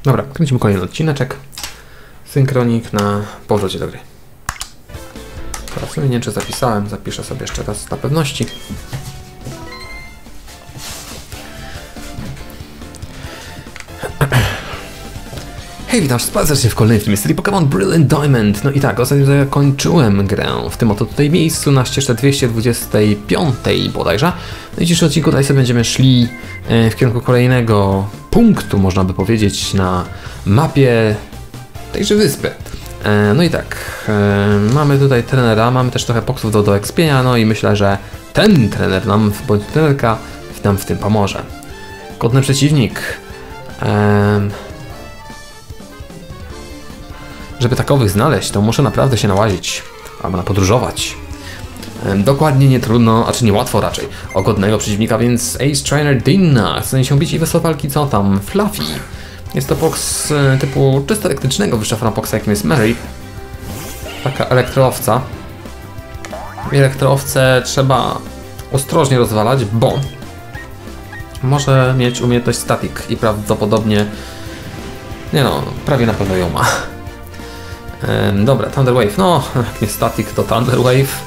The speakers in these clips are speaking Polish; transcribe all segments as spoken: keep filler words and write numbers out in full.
Dobra, kręcimy kolejny odcineczek. Synchronik na powrocie do gry. Teraz w sumie nie wiem, czy zapisałem, zapiszę sobie jeszcze raz dla pewności. Hej, witam serdecznie w kolejnym filmie serii Pokémon Brilliant Diamond. No i tak, ostatnio zakończyłem grę w tym oto tutaj miejscu na ścieżce dwieście dwadzieścia pięć bodajże. No i w dzisiejszym odcinku tutaj sobie będziemy szli w kierunku kolejnego punktu, można by powiedzieć, na mapie tejże wyspy. No i tak, mamy tutaj trenera, mamy też trochę poksów do, do expienia, no i myślę, że ten trener nam, bądź trenerka nam w tym pomoże. Godny przeciwnik. Ehm... Żeby takowych znaleźć, to muszę naprawdę się nałazić, albo napodróżować. Ehm, dokładnie nie trudno, a czy nie łatwo raczej, o godnego przeciwnika, więc Ace Trainer Dinna chce się bić i wesoło walki, co tam? Fluffy. Jest to box e, typu czysto elektrycznego, wyższa boxa, jakim jest Mary. Taka elektroowca. Elektroowce trzeba ostrożnie rozwalać, bo może mieć umiejętność static i prawdopodobnie, nie no, prawie na pewno ją ma. Ehm, dobra, Thunder Wave, no jak nie static to Thunder Wave.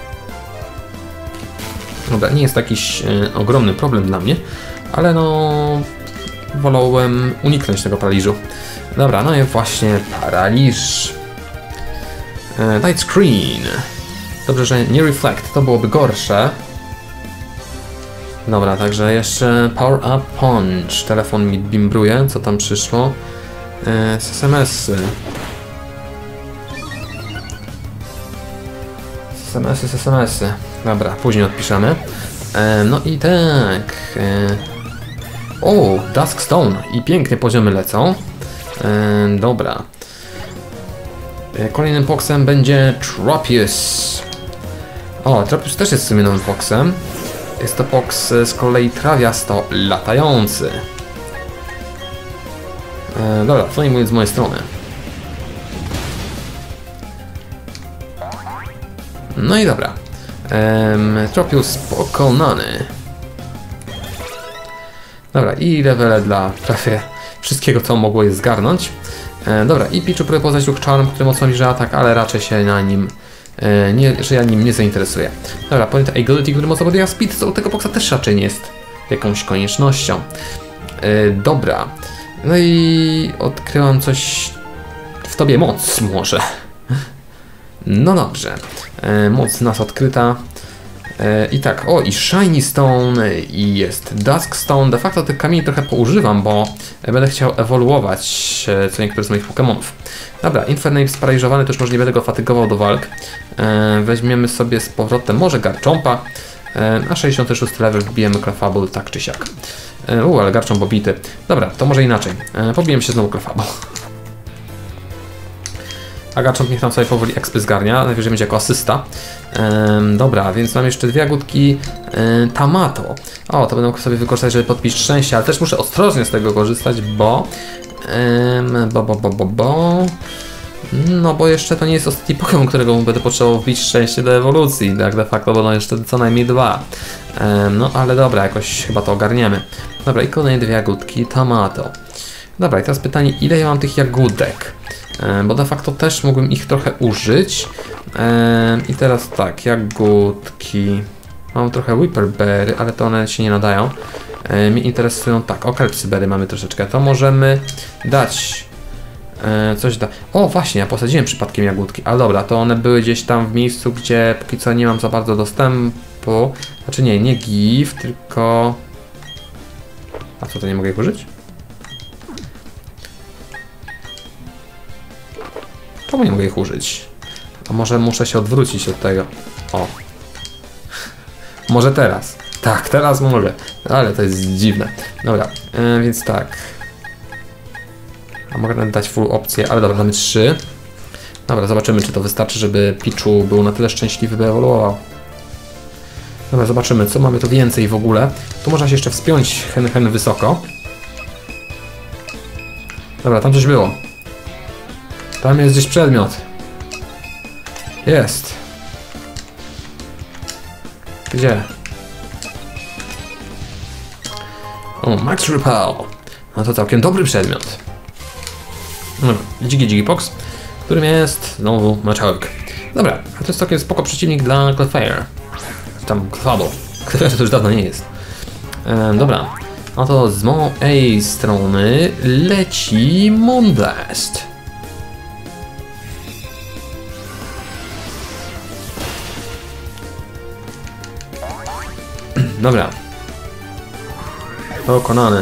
Dobra, nie jest to jakiś e, ogromny problem dla mnie, ale no wolałem uniknąć tego paraliżu. Dobra, no i właśnie paraliż. E, Light Screen. Dobrze, że nie Reflect, to byłoby gorsze. Dobra, także jeszcze Power Up Punch. Telefon mi bimbruje, co tam przyszło. E, S M S-y. S M S-y, S M S-y. Dobra, później odpiszemy. E, no i tak. E, o, Dusk Stone. I pięknie poziomy lecą. E, dobra. E, kolejnym poksem będzie Tropius. O, Tropius też jest w sumie nowym poksem. Jest to poks z kolei trawiasto latający. E, dobra, co nie mówiąc z mojej strony. No i dobra. Ehm, Tropius pokonany. Dobra, i levele dla prawie wszystkiego, co mogło je zgarnąć. E, dobra, i Pichu próbuje poznać ruch Charm, który mocno liczy atak, ale raczej się na nim e, nie, że ja nim nie zainteresuję. Dobra, pamiętaj Agility, który mocno podjęła Speed, co u tego boksa też raczej nie jest jakąś koniecznością. E, dobra. No i odkryłam coś w tobie, moc może. No dobrze. E, moc nas odkryta. E, I tak, o i Shiny Stone i jest Dusk Stone. De facto tych kamieni trochę poużywam, bo będę chciał ewoluować e, co niektóre z moich Pokémonów. Dobra, Infernape sparaliżowany, to już może nie będę go fatygował do walk. E, weźmiemy sobie z powrotem może Garchompa. E, na sześćdziesiąty szósty level wbijemy Clefable tak czy siak. E, u, ale Garchomp obity. Dobra, to może inaczej. E, pobijemy się znowu Clefable. A Garchomp niech tam sobie powoli expy zgarnia, najwyżej będzie jako asysta. Ehm, dobra, więc mam jeszcze dwie jagódki ehm, Tamato. O, to będę mógł sobie wykorzystać, żeby podpić szczęście, ale też muszę ostrożnie z tego korzystać, bo... Ehm, bo, bo, bo, bo, bo... No bo jeszcze to nie jest ostatni Pokémon, którego będę potrzebował wbić szczęście do ewolucji. Tak de facto będą jeszcze co najmniej dwa. Ehm, no ale dobra, jakoś chyba to ogarniemy. Dobra, i kolejne dwie jagódki Tamato. Dobra, i teraz pytanie, ile ja mam tych jagódek? Bo de facto też mógłbym ich trochę użyć. I teraz tak, jagódki. Mam trochę Whipperberry, ale to one się nie nadają. Mnie interesują tak, Okelpsyberry mamy troszeczkę. To możemy dać coś da. O właśnie, ja posadziłem przypadkiem jagódki. Ale dobra, to one były gdzieś tam w miejscu, gdzie póki co nie mam za bardzo dostępu. Znaczy nie, nie gift, tylko... A co, to nie mogę ich użyć? Czemu nie mogę ich użyć? A może muszę się odwrócić od tego? O. Może teraz. Tak, teraz mogę. Ale to jest dziwne. Dobra, e, więc tak. A mogę nawet dać full opcję, ale dobra, damy trzy. Dobra, zobaczymy, czy to wystarczy, żeby Pichu był na tyle szczęśliwy, by ewoluował. Dobra, zobaczymy, co mamy tu więcej w ogóle. Tu można się jeszcze wspiąć hen, hen wysoko. Dobra, tam coś było. Tam jest gdzieś przedmiot. Jest. Gdzie? O, Max Repel. No to całkiem dobry przedmiot. Dobra, Dziki Dziki Pox, którym jest znowu Machoke. Dobra, a to jest całkiem spoko przeciwnik dla Clefairy. Tam Clefable. Clefairy to już dawno nie jest. E, dobra, no to z mojej strony leci Moonblast. Dobra. Pokonany.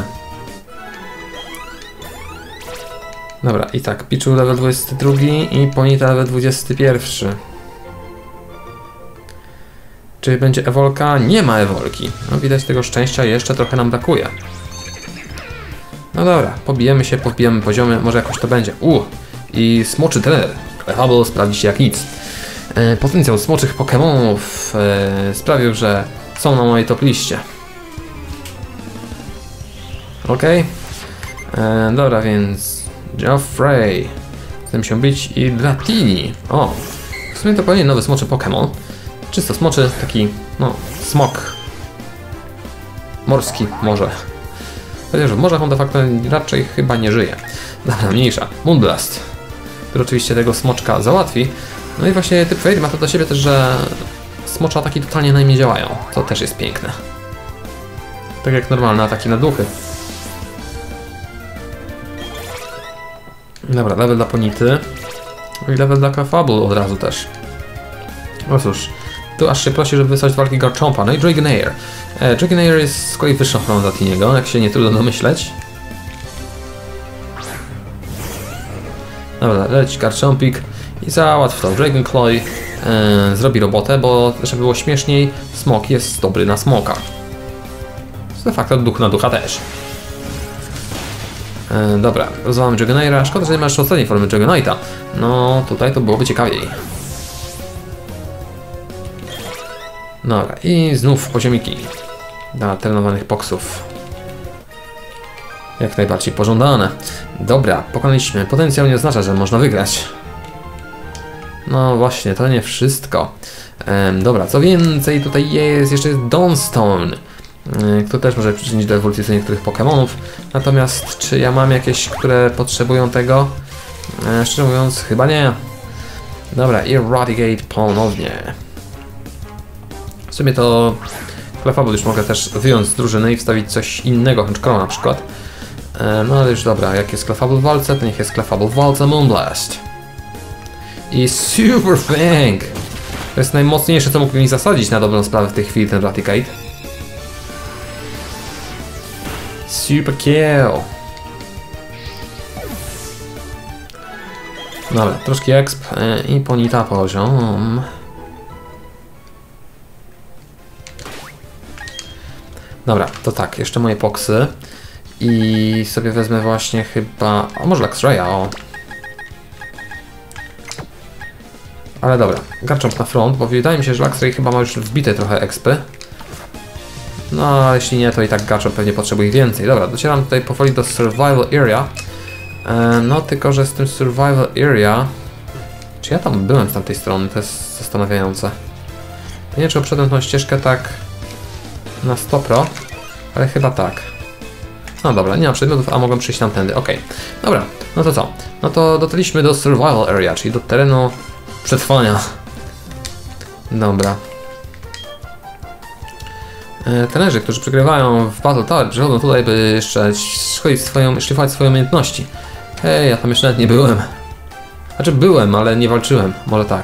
Dobra, i tak, Pichu level dwudziesty drugi i Ponyta level dwudziesty pierwszy. Czy będzie ewolka? Nie ma ewolki. No widać, tego szczęścia jeszcze trochę nam brakuje. No dobra, pobijemy się, pobijemy poziomy, może jakoś to będzie. U, i smoczy trener. Clefable sprawdzi się jak nic. E, potencjał smoczych Pokémonów e, sprawił, że są na mojej top liście. Okej. Okay. Dobra, więc Geoffrey. Chcę się bić i Dratini. O, w sumie to powinien nowy smoczy Pokémon. Czysto smoczy, taki, no, smok. Morski może. Chociaż w morzach on de facto raczej chyba nie żyje. Dobra, mniejsza. Moonblast, który oczywiście tego smoczka załatwi. No i właśnie typ Fairy ma to do siebie też, że smocze ataki totalnie na nim nie działają. To też jest piękne. Tak jak normalne ataki na duchy. Dobra, level dla Ponyty. I level dla Clefable od razu też. No cóż, tu aż się prosi, żeby wysłać walki Garchompa. No i Dragonair. E, Dragonair jest z kolei wyższą chroną Dratiniego, jak się nie trudno domyśleć. Dobra, leci Garchompik i załatw to. Dragonclaw e, zrobi robotę, bo żeby było śmieszniej, smok jest dobry na smoka. De facto duch na ducha też. E, dobra, rozwalamy Dragonaira. Szkoda, że nie ma jeszcze ostatniej formy Dragonite'a. No, tutaj to byłoby ciekawiej. Dobra, i znów poziomiki dla trenowanych poksów. Jak najbardziej pożądane. Dobra, pokonaliśmy. Potencjał nie oznacza, że można wygrać. No właśnie, to nie wszystko. Ehm, dobra, co więcej, tutaj jest jeszcze Dawnstone, który też może przyczynić do ewolucji do niektórych Pokémonów. Natomiast czy ja mam jakieś, które potrzebują tego? E, szczerze mówiąc, chyba nie. Dobra, Eradicate ponownie. W sumie to Clefable już mogę też wyjąć z drużyny i wstawić coś innego, Honchkrow na przykład. E, no ale już dobra, jak jest Clefable w walce, to niech jest Clefable w walce Moonblast. I Super Fang! To jest najmocniejsze, co mógłby mi zasadzić na dobrą sprawę w tej chwili, ten Raticate. Super kill! Dobra, troszkę exp e, i Ponyta poziom. Dobra, to tak, jeszcze moje poksy. I sobie wezmę właśnie chyba... A może Luxraya, o. Ale dobra, Garchomp na front, bo wydaje mi się, że Luxray chyba ma już wbite trochę expy. No, a jeśli nie, to i tak Garchomp pewnie potrzebuje więcej. Dobra, docieram tutaj powoli do Survival Area. E, no, tylko że z tym Survival Area... Czy ja tam byłem z tamtej strony? To jest zastanawiające. Nie wiem, czy obszedłem tą ścieżkę tak... na sto procent, ale chyba tak. No dobra, nie ma przedmiotów, a mogłem przyjść tamtędy, ok. Dobra, no to co? No to dotarliśmy do Survival Area, czyli do terenu przetrwania. Dobra. E, trenerzy, którzy przegrywają w Battle Tower, przychodzą tutaj, by jeszcze szkolić swoją, szlifować swoje umiejętności. Hej, ja tam jeszcze nawet nie byłem. Znaczy byłem, ale nie walczyłem, może tak.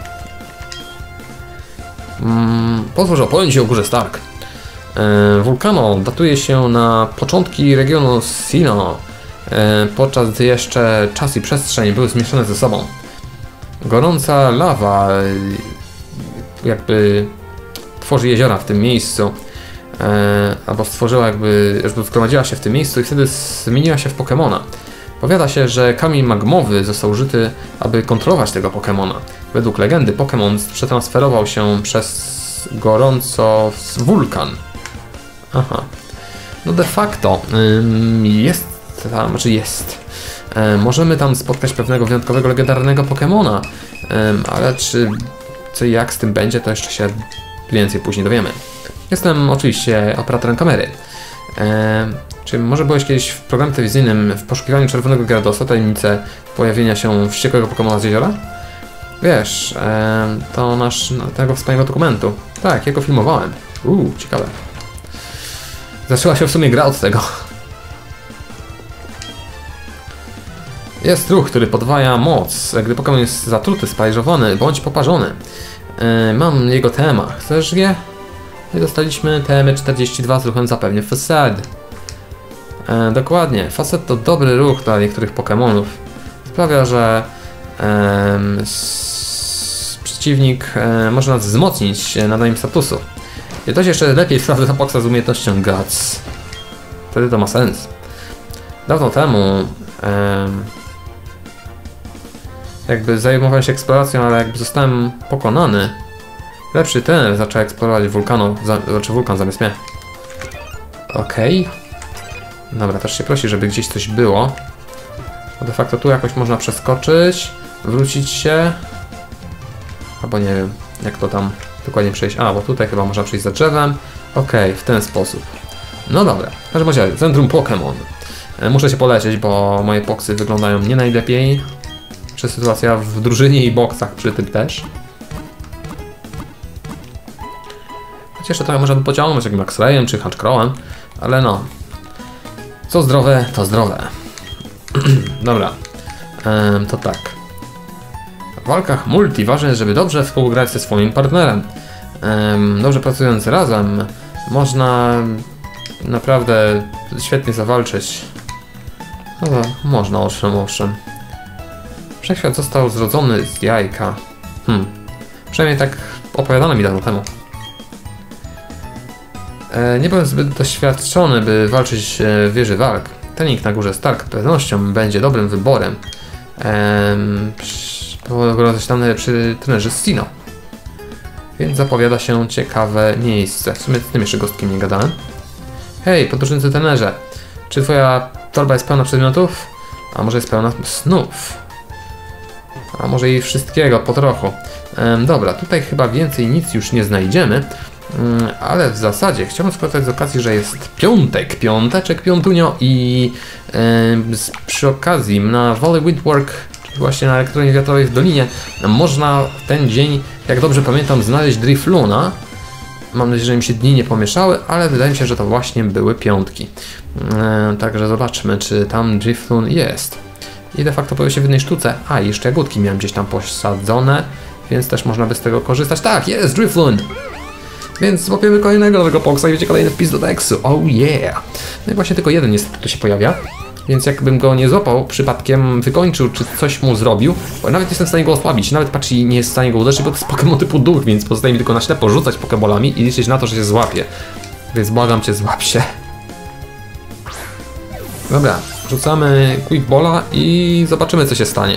Mm, pozwól, opowiem Ci o górze Stark. E, Vulcano datuje się na początki regionu Sinnoh, e, podczas gdy jeszcze czas i przestrzeń były zmieszane ze sobą. Gorąca lawa e, jakby tworzy jeziora w tym miejscu, e, albo stworzyła jakby, jakby zgromadziła się w tym miejscu i wtedy zmieniła się w Pokemona. Powiada się, że kamień magmowy został użyty, aby kontrolować tego Pokemona. Według legendy Pokemon przetransferował się przez gorąco wulkan. Aha. No de facto ym, jest tam, znaczy jest. Ym, możemy tam spotkać pewnego wyjątkowego, legendarnego Pokemona, ym, ale czy co i jak z tym będzie, to jeszcze się więcej później dowiemy. Jestem oczywiście operatorem kamery. Ym, Czy może byłeś kiedyś w programie telewizyjnym w poszukiwaniu czerwonego Gyaradosa, tajemnicę pojawienia się wściekłego Pokemona z jeziora? Wiesz, e, to nasz, no, tego wspaniałego dokumentu. Tak, ja go filmowałem. Uuu, ciekawe. Zaczęła się w sumie gra od tego. Jest ruch, który podwaja moc, gdy Pokémon jest zatruty, sparaliżowany bądź poparzony. E, mam jego tema. Chcesz je? I dostaliśmy T M czterdzieści dwa z ruchem zapewnie Facet. E, dokładnie. Facet to dobry ruch dla niektórych Pokémonów. Sprawia, że e, s, przeciwnik e, może nas wzmocnić nadaniem statusu. I to się jeszcze lepiej sprawdza za boksa z umiejętnością Guts. Wtedy to ma sens. Dawno temu e, jakby zajmowałem się eksploracją, ale jakby zostałem pokonany. Lepszy trener zaczął eksplorować wulkanu, za, znaczy wulkan zamiast mnie. Okej. Okay. Dobra, też się prosi, żeby gdzieś coś było. Bo de facto tu jakoś można przeskoczyć, wrócić się. Albo nie wiem, jak to tam dokładnie przejść. A, bo tutaj chyba można przejść za drzewem. Okej, okay, w ten sposób. No dobra, w każdym razie, Centrum Pokémon. Muszę się polecieć, bo moje boksy wyglądają nie najlepiej. Czy sytuacja w drużynie i boksach przy tym też. Choć jeszcze trochę można by pociągnąć jak Max Rayem czy Hatchcrowem, ale no. Co zdrowe, to zdrowe. Dobra, ehm, to tak. W walkach multi ważne jest, żeby dobrze współgrać ze swoim partnerem. Ehm, dobrze pracując razem, można naprawdę świetnie zawalczyć. No, można, owszem, owszem. Wszechświat został zrodzony z jajka. Hmm. Przynajmniej tak opowiadano mi dawno temu. E, nie byłem zbyt doświadczony, by walczyć w wieży walk. Trening na górze Stark z pewnością będzie dobrym wyborem. Ehm, Oglądać tam najlepszy trenerzy z Sinnoh. Więc zapowiada się ciekawe miejsce. W sumie z tym jeszcze gostkiem nie gadałem. Hej, podróżnicy trenerze. Czy twoja torba jest pełna przedmiotów? A może jest pełna snów? A może i wszystkiego po trochu. Ehm, dobra, tutaj chyba więcej nic już nie znajdziemy. Um, ale w zasadzie chciałbym skorzystać z okazji, że jest piątek, piąteczek, piątunio i um, z, przy okazji na Valley Windwork, czyli właśnie na elektrowni wiatrowej w Dolinie, można w ten dzień, jak dobrze pamiętam, znaleźć Drifloona. Mam nadzieję, że mi się dni nie pomieszały, ale wydaje mi się, że to właśnie były piątki. Um, także zobaczmy, czy tam Drifloon jest. I de facto pojawił się w jednej sztuce. A, i jeszcze jagódki miałem gdzieś tam posadzone, więc też można by z tego korzystać. Tak, jest Drifloon! Więc złapiemy kolejnego nowego Poksa i będzie kolejny wpis do tekstu. Oh yeah! No i właśnie tylko jeden niestety tu się pojawia. Więc jakbym go nie złapał, przypadkiem wykończył, czy coś mu zrobił, bo nawet jestem w stanie go osłabić. Nawet Patchy nie jest w stanie go uderzyć, bo to jest Pokémon typu duch, więc pozostaje mi tylko na ślepo rzucać Pokébolami i liczyć na to, że się złapie. Więc błagam cię, złap się. Dobra, rzucamy Quick Balla i zobaczymy, co się stanie.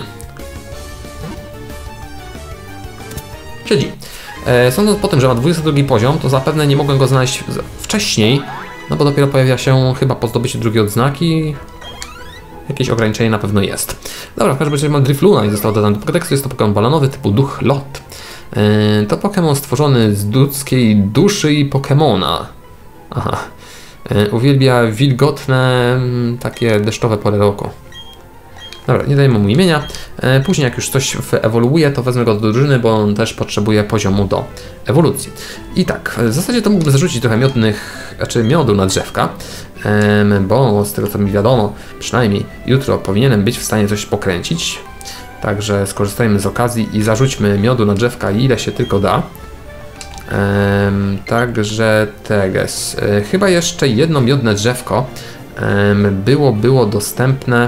Czyli, e, sądząc po tym, że ma dwudziesty drugi poziom, to zapewne nie mogłem go znaleźć wcześniej, no bo dopiero pojawia się chyba po zdobyciu drugiej odznaki. Jakieś ograniczenie na pewno jest. Dobra, w każdym razie mam Drifloona i został dodany do kodeksu. Jest to Pokémon balanowy typu duch lot. E, to Pokémon stworzony z ludzkiej duszy i Pokémona. Aha. Uwielbia wilgotne, takie deszczowe pory roku. Dobra, nie dajmy mu imienia. Później jak już coś ewoluuje, to wezmę go do drużyny, bo on też potrzebuje poziomu do ewolucji. I tak, w zasadzie to mógłbym zarzucić trochę miodnych, znaczy miodu na drzewka, bo z tego co mi wiadomo, przynajmniej jutro powinienem być w stanie coś pokręcić. Także skorzystajmy z okazji i zarzućmy miodu na drzewka ile się tylko da. Um, także teges. E, chyba jeszcze jedno miodne drzewko um, było, było dostępne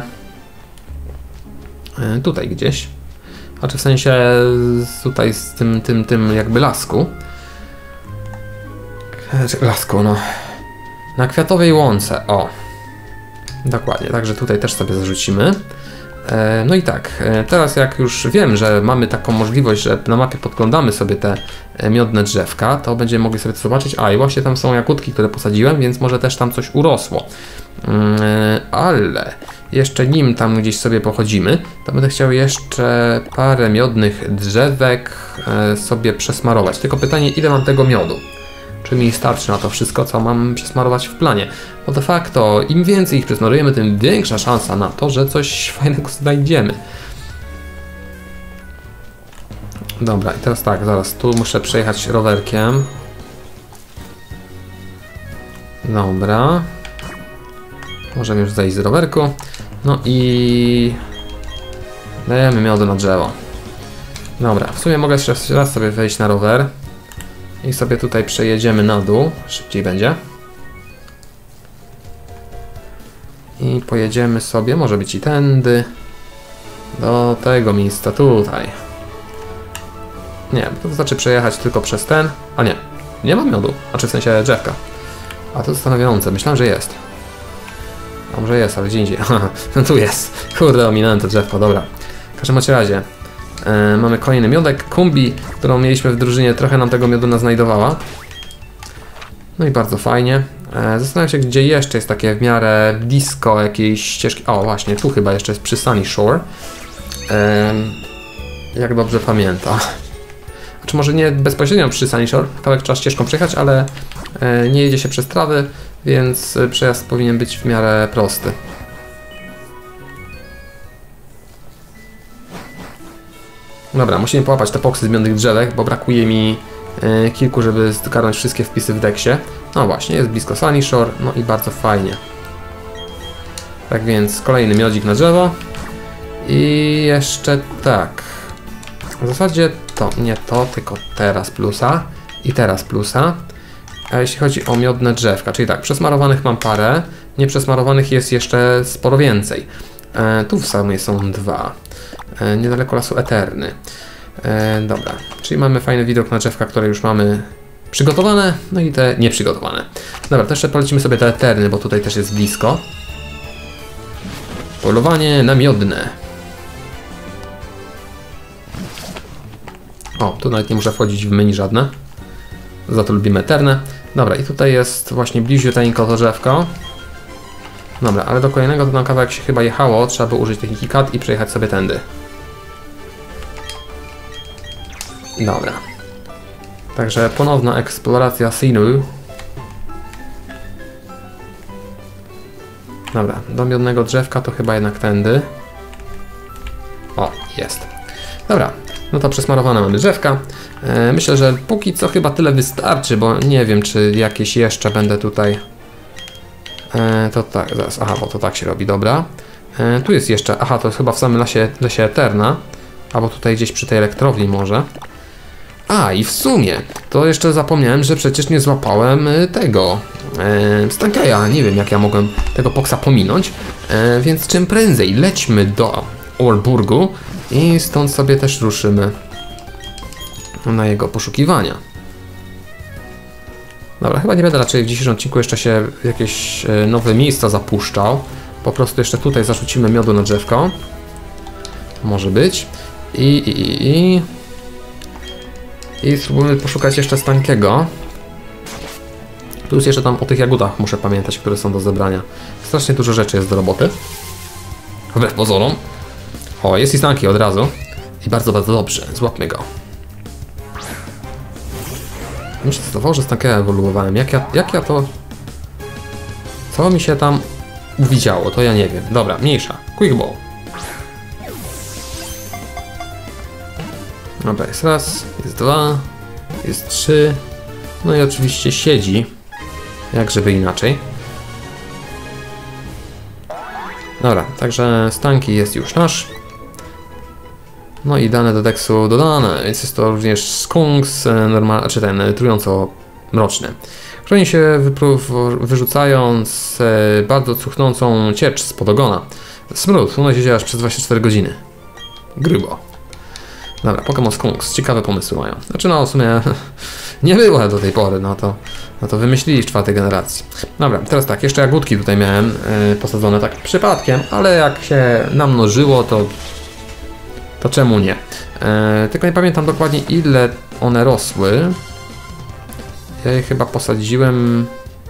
e, tutaj gdzieś. Znaczy w sensie tutaj z tym, tym, tym jakby lasku. E, lasku, no. Na kwiatowej łące, o. Dokładnie, także tutaj też sobie zarzucimy. No i tak, teraz jak już wiem, że mamy taką możliwość, że na mapie podglądamy sobie te miodne drzewka, to będziemy mogli sobie to zobaczyć. A i właśnie tam są jagódki, które posadziłem, więc może też tam coś urosło. Ale jeszcze nim tam gdzieś sobie pochodzimy, to będę chciał jeszcze parę miodnych drzewek sobie przesmarować. Tylko pytanie, ile mam tego miodu? czy mi starczy na to wszystko, co mam przesmarować w planie. Bo de facto, im więcej ich przesmarujemy, tym większa szansa na to, że coś fajnego znajdziemy. Dobra, i teraz tak, zaraz, tu muszę przejechać rowerkiem. Dobra. Możemy już zejść z rowerku. No i... dajemy miodu na drzewo. Dobra, w sumie mogę jeszcze raz sobie wejść na rower. I sobie tutaj przejedziemy na dół. Szybciej będzie. I pojedziemy sobie, może być i tędy. Do tego miejsca tutaj. Nie, to znaczy przejechać tylko przez ten. A nie, nie ma miodu. Znaczy w sensie drzewka. A to zastanawiające, myślałem, że jest. A może jest, ale gdzie indziej. No tu jest. Kurde, ominąłem to drzewko, dobra. W każdym razie e, mamy kolejny miodek. Kumbi, którą mieliśmy w drużynie, trochę nam tego miodu znajdowała. No i bardzo fajnie. E, zastanawiam się, gdzie jeszcze jest takie w miarę blisko jakiejś ścieżki. O, właśnie, tu chyba jeszcze jest przy Sunny Shore. E, jak dobrze pamiętam. Czy może nie bezpośrednio przy Sunny Shore, kawałek trzeba ścieżką przejechać, ale e, nie jedzie się przez trawy, więc przejazd powinien być w miarę prosty. Dobra, musimy połapać te poksy zmiennych drzewek, bo brakuje mi e, kilku, żeby zgarnąć wszystkie wpisy w deksie. No właśnie, jest blisko Sunny Shore, no i bardzo fajnie. Tak więc kolejny miodzik na drzewo. I jeszcze tak. W zasadzie to nie to, tylko teraz plusa i teraz plusa. A jeśli chodzi o miodne drzewka, czyli tak, przesmarowanych mam parę, nieprzesmarowanych jest jeszcze sporo więcej. E, tu w samej są dwa. E, niedaleko lasu Eterny. E, dobra, czyli mamy fajny widok na drzewka, które już mamy przygotowane, no i te nieprzygotowane. Dobra, to jeszcze polecimy sobie te Eterny, bo tutaj też jest blisko. Polowanie na miodne. O, tu nawet nie muszę wchodzić w menu żadne. Za to lubimy Eterne. Dobra, i tutaj jest właśnie bliziuteńko to drzewko. Dobra, ale do kolejnego to na kawałek się chyba jechało. Trzeba było użyć techniki cut i przejechać sobie tędy. Dobra. Także ponowna eksploracja Sinnoh. Dobra, do miodnego drzewka to chyba jednak tędy. O, jest. Dobra, no to przesmarowane mamy drzewka. E, myślę, że póki co chyba tyle wystarczy, bo nie wiem, czy jakieś jeszcze będę tutaj... E, to tak, zaraz, aha, bo to tak się robi, dobra. E, tu jest jeszcze, aha, to jest chyba w samym lasie, lesie Eterna. Albo tutaj gdzieś przy tej elektrowni może. A, i w sumie, to jeszcze zapomniałem, że przecież nie złapałem tego e, Stankeya. Nie wiem, jak ja mogłem tego poksa pominąć. E, więc czym prędzej lećmy do Orburgu i stąd sobie też ruszymy na jego poszukiwania. Dobra, chyba nie będę raczej w dzisiejszym odcinku jeszcze się w jakieś e, nowe miejsca zapuszczał. Po prostu jeszcze tutaj zarzucimy miodu na drzewko. Może być. I, i, i, i. I spróbujemy poszukać jeszcze Stankiego. Plus jeszcze tam o tych jagódach muszę pamiętać, które są do zebrania. Strasznie dużo rzeczy jest do roboty. Wbrew pozorom. O, jest i Stanki od razu. I bardzo, bardzo dobrze. Złapmy go. Mi się zdawało, że Stankeya ewoluowałem. Jak ja, jak ja to... Co mi się tam uwidziało, to ja nie wiem. Dobra, mniejsza. Quick ball. Dobra, jest raz, jest dwa, jest trzy. No i oczywiście siedzi. Jak żeby inaczej. Dobra, także Stanki jest już nasz. No i dane do deksu dodane, więc jest to również skunks, normal, czy ten trująco mroczny. Chroni się wyrzucając bardzo cuchnącą ciecz spod ogona. Smród unosi się aż przez dwadzieścia cztery godziny. Grubo. Dobra, Pokémon Skunks, ciekawe pomysły mają. Znaczy no w sumie nie było do tej pory, no to, no to wymyślili w czwartej generacji. Dobra, teraz tak, jeszcze jagódki tutaj miałem yy, posadzone tak przypadkiem, ale jak się namnożyło, to to czemu nie? Yy, tylko nie pamiętam dokładnie ile one rosły. Ja je chyba posadziłem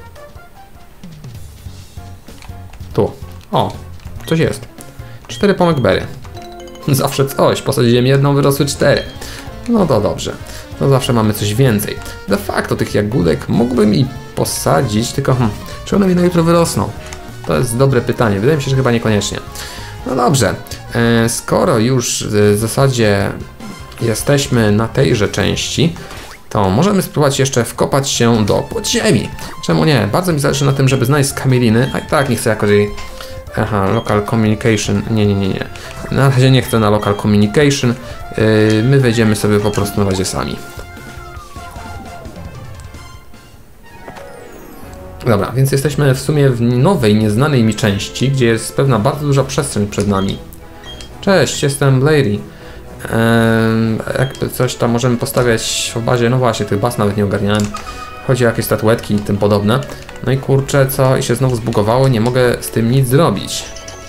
tu. O, coś jest. Cztery pomegbery. Zawsze coś. Posadziłem jedną, wyrosły cztery. No to dobrze. No zawsze mamy coś więcej. De facto tych jagódek mógłbym i posadzić, tylko hmm, czy one mi na jutro wyrosną? To jest dobre pytanie. Wydaje mi się, że chyba niekoniecznie. No dobrze. E, skoro już w zasadzie jesteśmy na tejże części, to możemy spróbować jeszcze wkopać się do podziemi. Czemu nie? Bardzo mi zależy na tym, żeby znaleźć skamieliny, a i tak nie chcę jakoś... Aha, local communication. Nie, nie, nie, nie. Na razie nie chcę na local communication. Yy, my wejdziemy sobie po prostu na razie sami. Dobra, więc jesteśmy w sumie w nowej, nieznanej mi części, gdzie jest pewna bardzo duża przestrzeń przed nami. Cześć, jestem Lady. Eee, jakby coś tam możemy postawiać w bazie, no właśnie, tych baz nawet nie ogarniałem. Chodzi o jakieś statuetki i tym podobne. No i kurczę, co? I się znowu zbugowało, nie mogę z tym nic zrobić.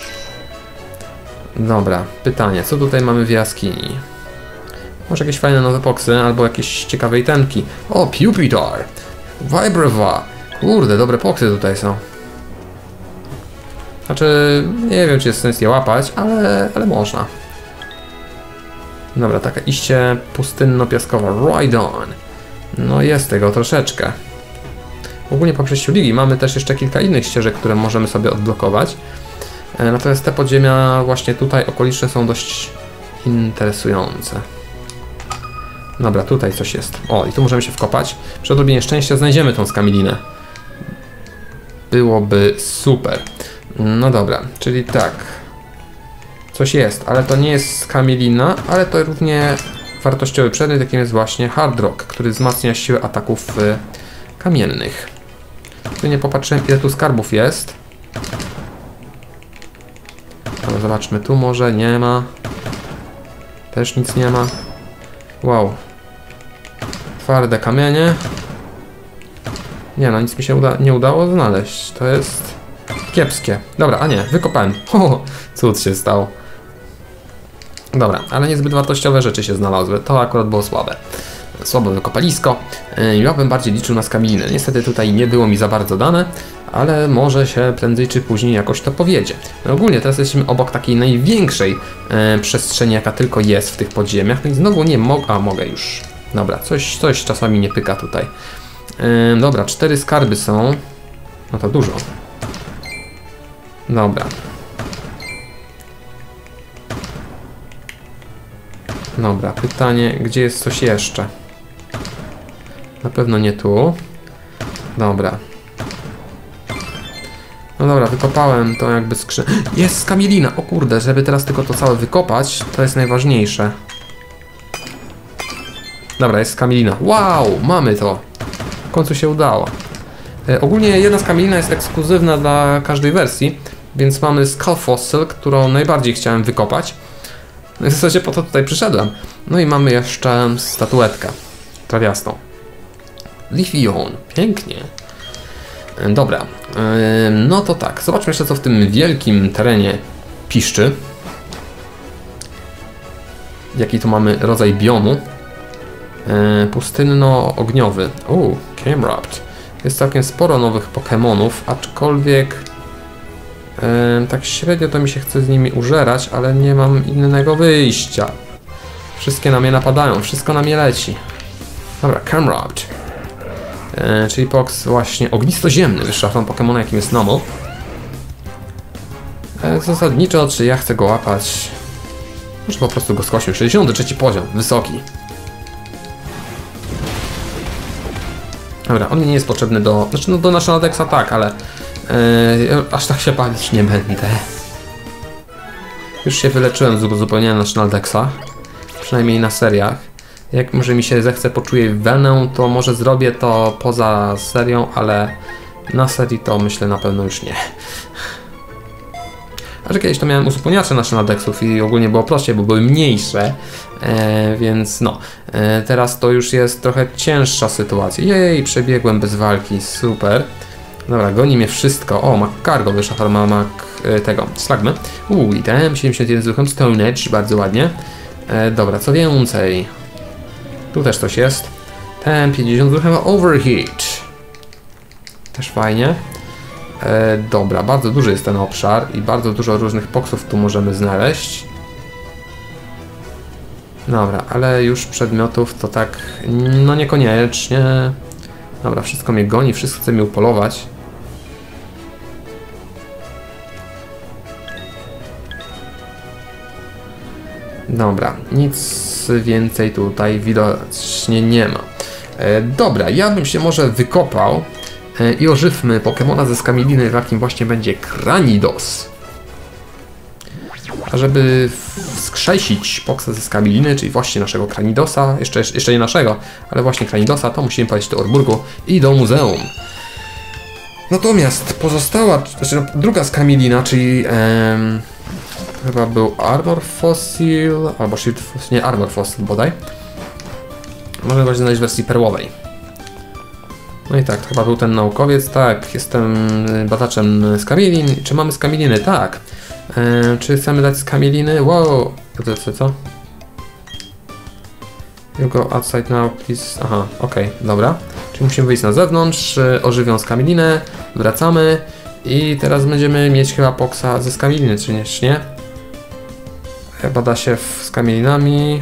Dobra, pytanie, co tutaj mamy w jaskini? Może jakieś fajne nowe poksy, albo jakieś ciekawe itemki. O, Pupitar! Vibrava! Kurde, dobre poksy tutaj są. Znaczy, nie wiem, czy jest sens je łapać, ale, ale można. Dobra, taka iście pustynno-piaskowa. Ride on. No jest tego troszeczkę. Ogólnie po przejściu ligi mamy też jeszcze kilka innych ścieżek, które możemy sobie odblokować. Natomiast te podziemia właśnie tutaj okoliczne są dość interesujące. Dobra, tutaj coś jest. O, i tu możemy się wkopać. Przy odrobinie szczęścia znajdziemy tą skamielinę. Byłoby super. No dobra, czyli tak. Coś jest, ale to nie jest skamielina, ale to równie wartościowy przedmiot, jakim jest właśnie hard rock, który wzmacnia siłę ataków y, kamiennych. Tu nie popatrzyłem, ile tu skarbów jest. Ale zobaczmy, tu może nie ma. Też nic nie ma. Wow. Twarde kamienie. Nie no, nic mi się uda nie udało znaleźć. To jest kiepskie. Dobra, a nie, wykopałem. Ho, cud się stał. Dobra, ale niezbyt wartościowe rzeczy się znalazły. To akurat było słabe. Słabe wykopalisko. Ja bym bardziej liczył na skamielinę. Niestety tutaj nie było mi za bardzo dane, ale może się prędzej czy później jakoś to powiedzie. No ogólnie teraz jesteśmy obok takiej największej e, przestrzeni, jaka tylko jest w tych podziemiach. No i znowu nie mogę... A, mogę już. Dobra, coś, coś czasami nie pyka tutaj. E, dobra, cztery skarby są. No to dużo. Dobra. Dobra, pytanie, gdzie jest coś jeszcze? Na pewno nie tu. Dobra. No dobra, wykopałem to jakby skrzyn... Jest skamielina! O kurde, żeby teraz tylko to całe wykopać, to jest najważniejsze. Dobra, jest skamielina. Wow, mamy to! W końcu się udało. E, ogólnie jedna skamielina jest ekskluzywna dla każdej wersji, więc mamy Skull Fossil, którą najbardziej chciałem wykopać. No i w zasadzie po to tutaj przyszedłem. No i mamy jeszcze statuetkę trawiastą. Leafeon, pięknie. Dobra, no to tak, zobaczmy jeszcze co w tym wielkim terenie piszczy. Jaki tu mamy rodzaj biomu. Pustynno-ogniowy. Uuu, Camerupt. Jest całkiem sporo nowych Pokémonów, aczkolwiek tak średnio to mi się chce z nimi użerać, ale nie mam innego wyjścia. Wszystkie na mnie napadają, wszystko na mnie leci. Dobra, Camerupt. E, czyli Pox właśnie ognistoziemny, wyższa forma Pokemona, jakim jest Nomo. E, zasadniczo, czy ja chcę go łapać? Może po prostu go skośmy. sześćdziesiąty trzeci poziom, wysoki. Dobra, on mi nie jest potrzebny do... Znaczy no do National Dexa tak, ale... E, aż tak się bawić nie będę. Już się wyleczyłem z uzupełnienia National Dexa. Przynajmniej na seriach. Jak może mi się zechce poczuję wenę, to może zrobię to poza serią, ale na serii to myślę na pewno już nie. A że kiedyś to miałem uzupełniacze National Dexów i ogólnie było prościej, bo były mniejsze, e, więc no. E, teraz to już jest trochę cięższa sytuacja. Jej, przebiegłem bez walki, super. Dobra, goni mnie wszystko. O, Mac Cargo, wyższa forma Mac e, tego, Slagmy. Uuu, i ten siedemdziesiąt jeden z ruchem, Stone Edge, bardzo ładnie. E, dobra, co więcej? Tu też coś jest. Ten pięćdziesiąt z ruchem, Overheat. Też fajnie. E, dobra, bardzo duży jest ten obszar i bardzo dużo różnych poksów tu możemy znaleźć. Dobra, ale już przedmiotów to tak, no niekoniecznie. Dobra, wszystko mnie goni, wszystko chce mnie upolować. Dobra, nic więcej tutaj widocznie nie ma. E, dobra, ja bym się może wykopał e, i ożywmy Pokemona ze Skamiliny, jakim właśnie będzie Kranidos. A żeby wskrzesić Poksa ze Skamiliny, czyli właśnie naszego Kranidosa, jeszcze, jeszcze nie naszego, ale właśnie Kranidosa, to musimy pojechać do Orburgu i do muzeum. Natomiast pozostała, znaczy druga Skamilina, czyli em, chyba był Armor Fossil, albo Shield Fossil, nie, Armor Fossil bodaj. Można go znaleźć w wersji perłowej. No i tak, to chyba był ten naukowiec, tak, jestem badaczem Skamilin. Czy mamy Skamiliny? Tak. E, czy chcemy dać Skamiliny? Wow! To co, co? You go outside now, please. Aha, okej, okay, dobra. Czyli musimy wyjść na zewnątrz, ożywią Skamilinę, wracamy i teraz będziemy mieć chyba Poksa ze Skamiliny, czy nie? nie? Bada się z Skamilinami.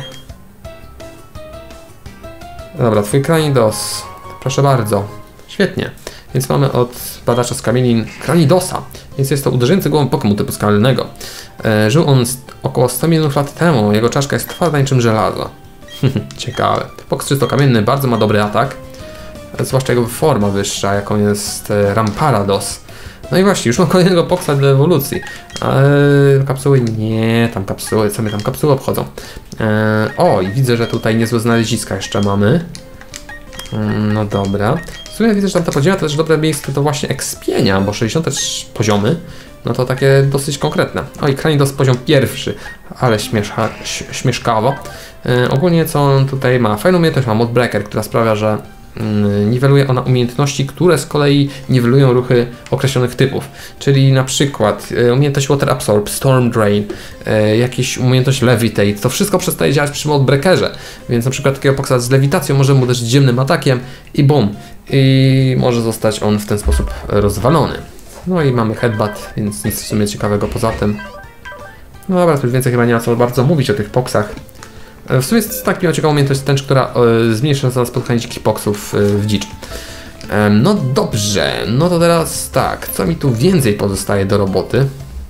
Dobra, twój Kranidos. Proszę bardzo. Świetnie. Więc mamy od badacza Skamilin Kranidosa. Więc jest to uderzający głową Pokémon typu skalnego. E, żył on około sto milionów lat temu. Jego czaszka jest twarda niczym żelazo. Ciekawe. Poks czysto kamienny, bardzo ma dobry atak. Zwłaszcza jego forma wyższa, jaką jest Ramparados. No i właśnie, już mam kolejnego Poksa do ewolucji. Eee, kapsuły? Nie, tam kapsuły. Co mnie tam kapsuły obchodzą? Eee, o, i widzę, że tutaj niezłe znaleziska jeszcze mamy. Mm, no dobra. W sumie widzę, że tam ta podziemia to też dobre miejsce do właśnie ekspienia, bo sześćdziesiąte trzy poziomy, no to takie dosyć konkretne. O, i Kranidos poziom pierwszy, ale śmieszka, śmieszkawo. Eee, ogólnie co on tutaj ma? Fajną umiejętność ma Modbreaker, która sprawia, że niweluje ona umiejętności, które z kolei niwelują ruchy określonych typów. Czyli na przykład umiejętność Water Absorb, Storm Drain, jakieś umiejętność Levitate. To wszystko przestaje działać przy Modbreakerze. Więc na przykład takiego Poksa z lewitacją możemy uderzyć ziemnym atakiem i bum. I może zostać on w ten sposób rozwalony. No i mamy Headbutt, więc nic w sumie ciekawego poza tym. No dobra, tu więcej chyba nie ma co bardzo mówić o tych Poksach. W sumie jest tak miała ciekawą umiejętność tęcz, która e, zmniejsza za spotkanie dzikich poksów e, w dzicz. E, no dobrze, no to teraz tak, co mi tu więcej pozostaje do roboty?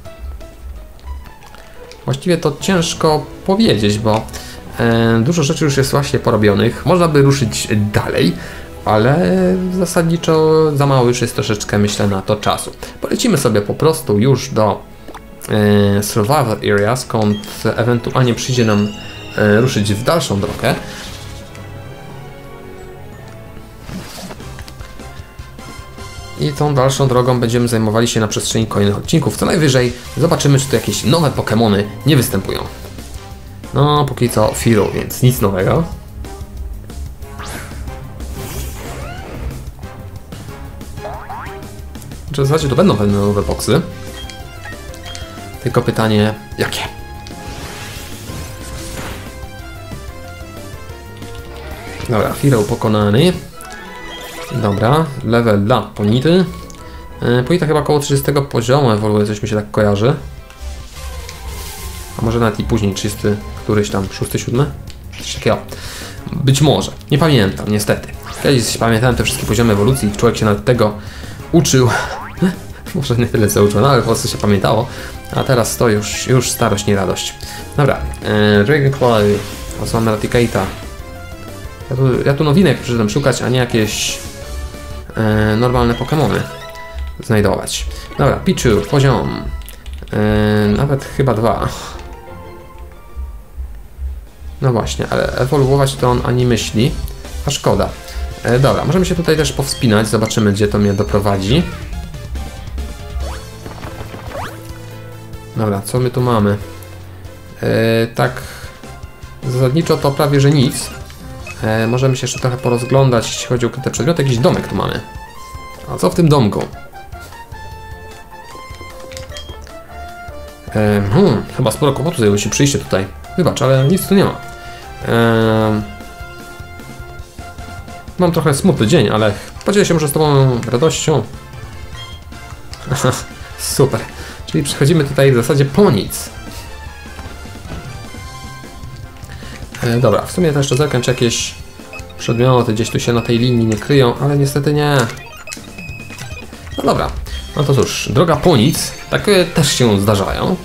Właściwie to ciężko powiedzieć, bo e, dużo rzeczy już jest właśnie porobionych. Można by ruszyć dalej, ale zasadniczo za mało już jest troszeczkę, myślę, na to czasu. Polecimy sobie po prostu już do e, Survival Area, skąd ewentualnie przyjdzie nam ruszyć w dalszą drogę. I tą dalszą drogą będziemy zajmowali się na przestrzeni kolejnych odcinków. Co najwyżej zobaczymy, czy tu jakieś nowe Pokémony nie występują. No, póki co Firo, więc nic nowego. W zasadzie to będą pewne nowe Poksy. Tylko pytanie, jakie? Dobra, Firo pokonany. Dobra, level dla Ponity. Yy, Ponita chyba około trzydziestego poziomu ewoluuje, coś mi się tak kojarzy. A może nawet i później, trzydziesty, któryś tam, szósty, siódmy? Coś takiego. Być może, nie pamiętam, niestety. Kiedyś pamiętałem te wszystkie poziomy ewolucji, człowiek się nawet tego uczył. Może nie tyle co uczył, no ale po prostu się pamiętało. A teraz to już, już starość, nie radość. Dobra, yy, Dragonclaw, oto mamy Raticate'a. Ja tu, ja tu nowinek przyszedłem szukać, a nie jakieś e, normalne Pokémony znajdować. Dobra, Pichu, poziom. E, nawet chyba dwa. No właśnie, ale ewoluować to on ani myśli, a szkoda. E, dobra, możemy się tutaj też powspinać, zobaczymy, gdzie to mnie doprowadzi. Dobra, co my tu mamy? E, tak, zasadniczo to prawie, że nic. E, możemy się jeszcze trochę porozglądać, jeśli chodzi o te przedmioty. Jakiś domek tu mamy. A co w tym domku? E, hmm, chyba sporo kłopotu zajęło się przyjście tutaj. Wybacz, ale nic tu nie ma. E, mam trochę smutny dzień, ale podzielę się może z tobą radością. Super. Czyli przechodzimy tutaj w zasadzie po nic. E, dobra, w sumie to jeszcze zerknę, czy jakieś przedmioty gdzieś tu się na tej linii nie kryją, ale niestety nie. No dobra, no to cóż, droga po nic, takie też się zdarzają.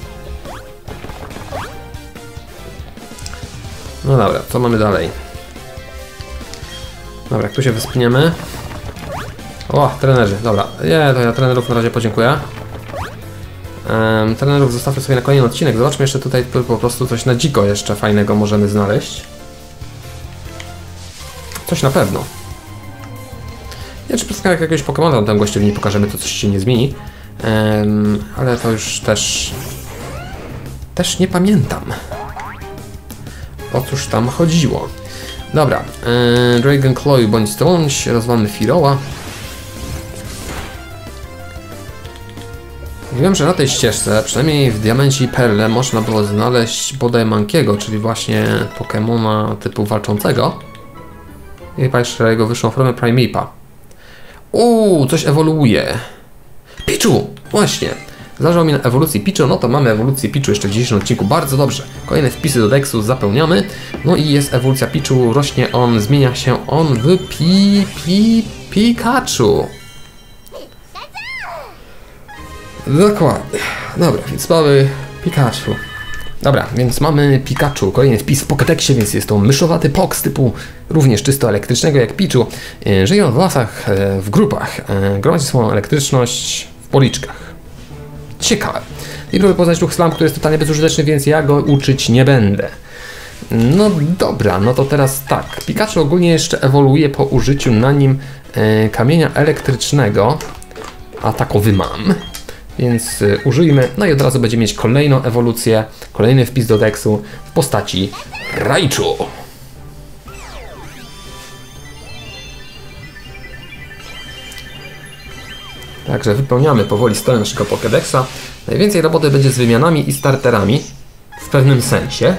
No dobra, co mamy dalej? Dobra, jak tu się wyspniemy. O, trenerzy, dobra. Nie, to ja trenerów na razie podziękuję. Um, trenerów zostawmy sobie na kolejny odcinek. Zobaczmy jeszcze tutaj po prostu coś na dziko jeszcze fajnego możemy znaleźć. Coś na pewno. Nie wiem, czy przez jakiegoś Pokemona tam gościowi nie pokażemy, to coś się nie zmieni. Um, ale to już też... Też nie pamiętam. O cóż tam chodziło. Dobra, yy, Dragon Claw bądź stąd, rozwalmy Firoła. Wiem, że na tej ścieżce, przynajmniej w Diamencie i Perle, można było znaleźć bodaj Mankiego, czyli właśnie Pokemona typu walczącego. I patrzę jego wyższą formę Primeape'a. Uuu, coś ewoluuje. Pichu! Właśnie. Zależało mi na ewolucji Pichu, no to mamy ewolucję Pichu jeszcze w dzisiejszym odcinku, bardzo dobrze. Kolejne wpisy do Dexu zapełniamy. No i jest ewolucja Pichu, rośnie on, zmienia się on w pi, pi, Pikachu. Dokładnie. Dobra, więc mamy Pikachu. Dobra, więc mamy Pikachu, kolejny wpis w Pokédexie, więc jest to myszowaty Pox typu również czysto elektrycznego jak Pichu. Żyje on w lasach, w grupach, gromadzi swoją elektryczność w policzkach. Ciekawe. I próbuję poznać ruch Slam, który jest totalnie bezużyteczny, więc ja go uczyć nie będę. No dobra, no to teraz tak. Pikachu ogólnie jeszcze ewoluuje po użyciu na nim e, kamienia elektrycznego. A takowy mam. Więc y, użyjmy, no i od razu będziemy mieć kolejną ewolucję, kolejny wpis do Dexu w postaci Raichu. Także wypełniamy powoli stronę naszego Pokédexa. Najwięcej roboty będzie z wymianami i starterami, w pewnym sensie.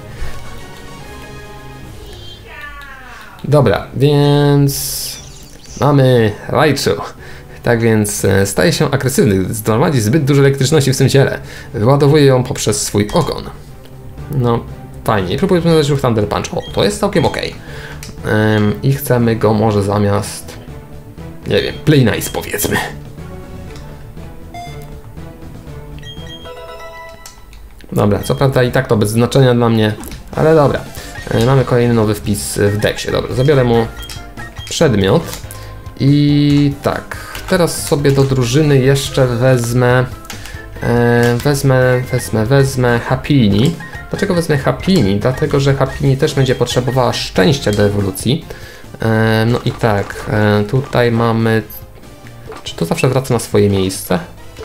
Dobra, więc mamy Raichu. Tak więc staje się agresywny, zgromadzi zbyt dużo elektryczności w swym ciele. Wyładowuje ją poprzez swój ogon. No, fajnie. I próbuję znaleźć ruch Thunder Punch. O, to jest całkiem ok. Um, I chcemy go może zamiast... Nie wiem, Play Nice powiedzmy. Dobra, co prawda i tak to bez znaczenia dla mnie, ale dobra. E, mamy kolejny nowy wpis w Dexie. Dobra, zabiorę mu przedmiot. I tak, teraz sobie do drużyny jeszcze wezmę, e, wezmę, wezmę, wezmę Happiny. Dlaczego wezmę Happiny? Dlatego, że Happiny też będzie potrzebowała szczęścia do ewolucji. E, no i tak, e, tutaj mamy, czy to zawsze wraca na swoje miejsce?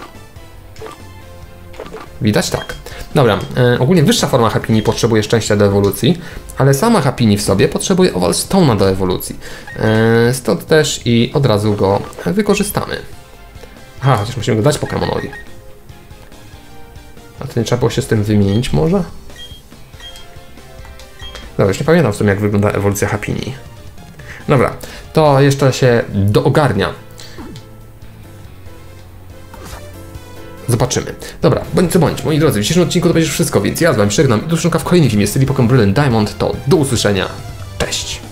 Widać? Tak. Dobra, e, ogólnie wyższa forma Happiny potrzebuje szczęścia do ewolucji, ale sama Happiny w sobie potrzebuje Oval Stone'a do ewolucji. E, stąd też i od razu go wykorzystamy. Aha, chociaż musimy go dać Pokemonowi. A to nie trzeba było się z tym wymienić może? Dobra, już nie pamiętam w sumie jak wygląda ewolucja Happiny. Dobra, to jeszcze się doogarnia. Zobaczymy. Dobra, bądź co bądź, moi drodzy, w dzisiejszym odcinku to będzie wszystko, więc ja z wami żegnam i do usłyszenia w kolejnym filmie z serii Pokémon Brilliant Diamond, to do usłyszenia. Cześć!